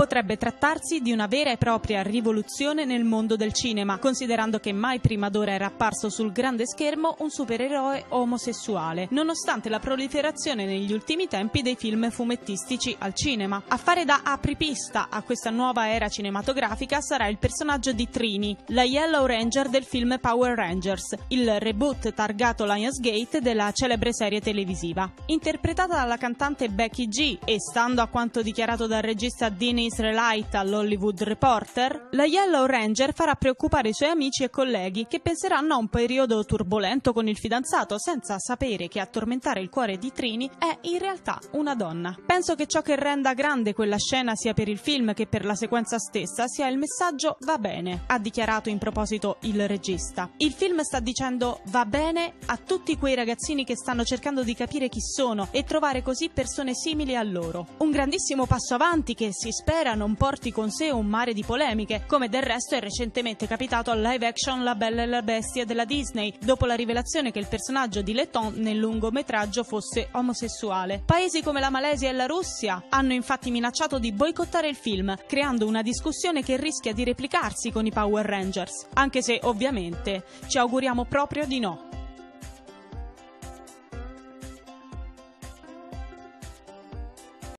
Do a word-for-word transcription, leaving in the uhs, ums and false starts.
Potrebbe trattarsi di una vera e propria rivoluzione nel mondo del cinema, considerando che mai prima d'ora era apparso sul grande schermo un supereroe omosessuale, nonostante la proliferazione negli ultimi tempi dei film fumettistici al cinema. A fare da apripista a questa nuova era cinematografica sarà il personaggio di Trini, la Yellow Ranger del film Power Rangers, il reboot targato Lionsgate della celebre serie televisiva. Interpretata dalla cantante Becky G e stando a quanto dichiarato dal regista Dean Israelite all'Hollywood Reporter, la Yellow Ranger farà preoccupare i suoi amici e colleghi che penseranno a un periodo turbolento con il fidanzato senza sapere che a tormentare il cuore di Trini è in realtà una donna. Penso che ciò che renda grande quella scena sia per il film che per la sequenza stessa sia il messaggio "va bene", ha dichiarato in proposito il regista. Il film sta dicendo "va bene" a tutti quei ragazzini che stanno cercando di capire chi sono e trovare così persone simili a loro. Un grandissimo passo avanti che si spera non porti con sé un mare di polemiche, come del resto è recentemente capitato al live action La Bella e la Bestia della Disney, dopo la rivelazione che il personaggio di Letton nel lungometraggio fosse omosessuale. Paesi come la Malesia e la Russia hanno infatti minacciato di boicottare il film, creando una discussione che rischia di replicarsi con i Power Rangers, anche se ovviamente ci auguriamo proprio di no.